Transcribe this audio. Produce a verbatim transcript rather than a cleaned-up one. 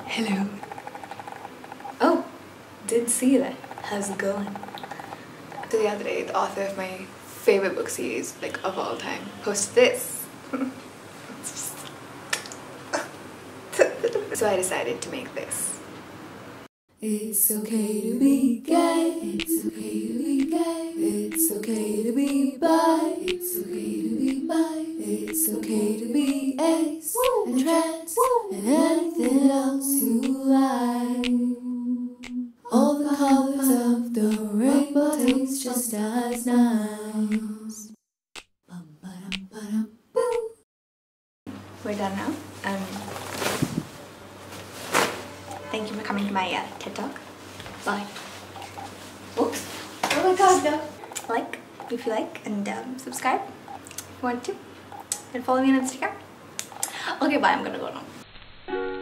Hello. Oh, did see that. How's it going? So the other day, the author of my favorite book series, like of all time, posted this. So I decided to make this. It's okay to be gay, it's okay to be gay, it's okay to be bi, it's okay to be bi, it's okay to be ace, and trans, and anything else you like. All the colors of the rainbow taste just as nice. Bum, ba-dum, ba-dum, boom. We're done now. Um, thank you for coming to my uh, TED Talk. Bye. Oops. Oh my god, no. Like if you like, and um, subscribe if you want to. And follow me on Instagram. Okay, bye. I'm gonna go now.